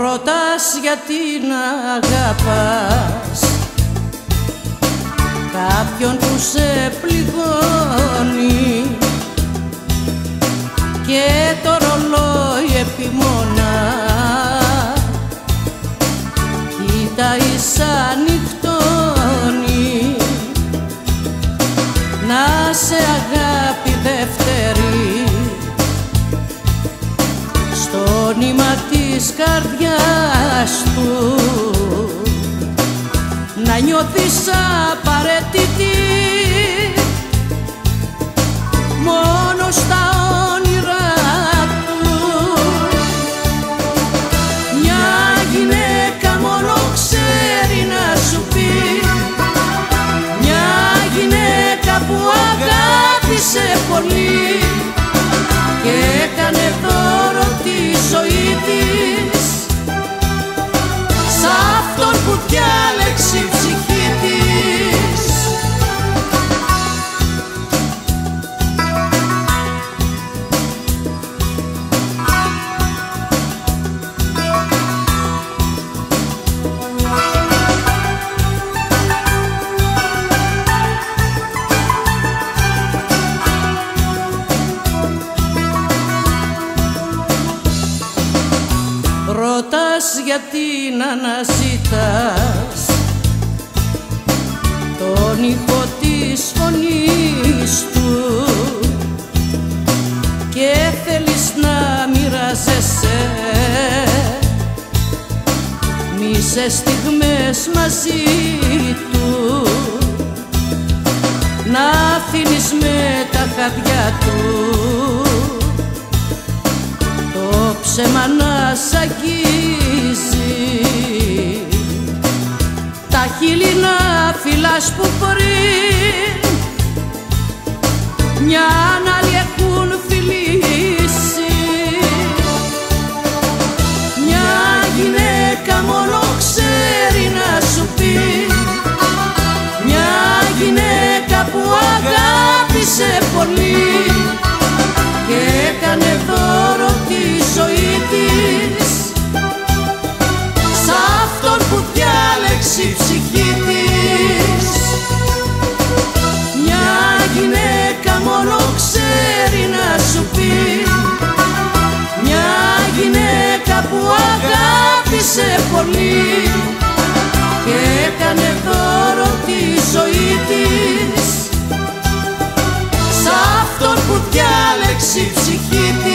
Ρωτάς γιατί να αγαπάς κάποιον που σε πληγώνει και το ρολόι επιμονά κοιτάει σαν νυχτώνει. Να σε αγάπη δεύτερη στο νήμα της καρδιάς του, να νιώθεις απαραίτητη μόνο στα όνειρά του. Μια γυναίκα μόνο ξέρει να σου πει, μια γυναίκα που αγάπησε πολύ και έκανε δώρο τη ζωή της σ' αυτόν που διάλεξε η ψυχή της. Ρωτάς γιατί να αναζητάς τον ήχο της φωνής του και θέλεις να μοιράζεσαι μισές στιγμές μαζί του, να αφήνεις με τα χαδιά του το ψέμα να σ' αγγίζει, τα χείλη να φυλάς που πριν μια άλλη έχουν φιλήσει. Μια γυναίκα μόνο ξέρει να σου πει, μια γυναίκα που αγάπησε πολύ και έκανε δώρο τη ζωή της σ' αυτόν που διάλεξε η ψυχή της. Μια γυναίκα μόνο ξέρει να σου πει, μια γυναίκα που αγάπησε πολύ και έκανε δώρο τη ζωή της σ' αυτόν που διάλεξε η ψυχή της.